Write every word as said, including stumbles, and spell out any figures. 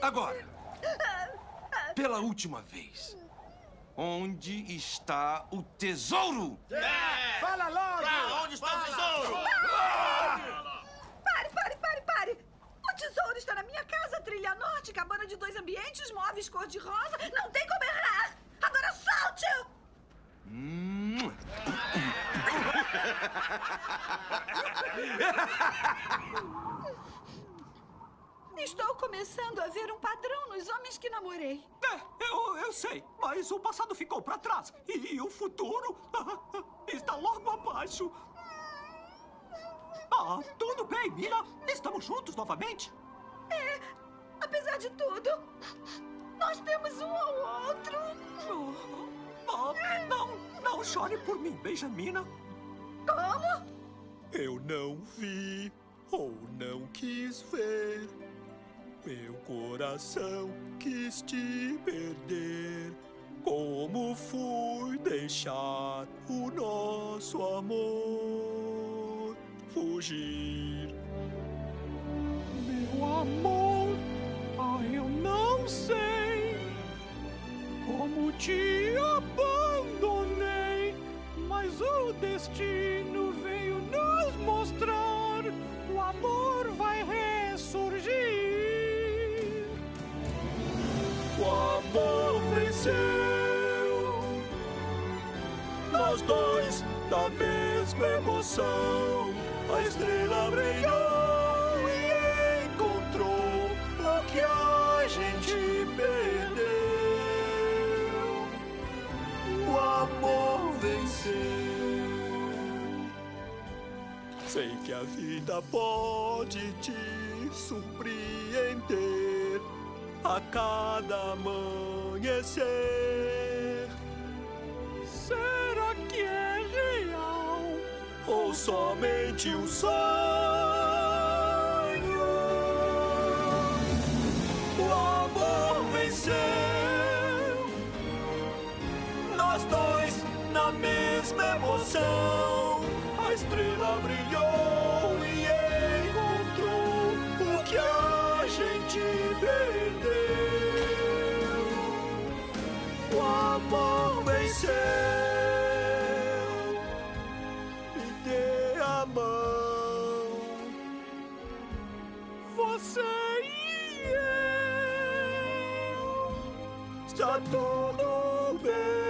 Agora, pela última vez, onde está o tesouro? É. Fala logo! Pra onde está o tesouro? Pare, pare, pare, pare! O tesouro está na minha casa, trilha norte, cabana de dois ambientes, móveis cor-de-rosa. Não tem como errar! Agora solte-o! Hum. Estou começando a ver um padrão nos homens que namorei. É, eu, eu sei, mas o passado ficou para trás e o futuro está logo abaixo. Ah, tudo bem, Mina. Estamos juntos novamente. É, apesar de tudo, nós temos um ao outro. Oh, oh, não, não chore por mim, Benjamina. Como? Eu não vi ou não quis ver. Meu coração quis te perder. Como fui deixar o nosso amor fugir? Meu amor, ah, eu não sei como te abandonei, mas o destino veio nos mostrar: o amor vai ressurgir. O amor venceu, nós dois da mesma emoção. A estrela brilhou e encontrou o que a gente perdeu. O amor venceu. Sei que a vida pode te surpreender a cada amanhecer. Será que é real ou somente um sonho? O amor venceu, nós dois na mesma emoção. A estrela brilhou e encontrou o que a gente perdeu. O amor venceu. Me dê a mão. você e eu? Está tudo bem.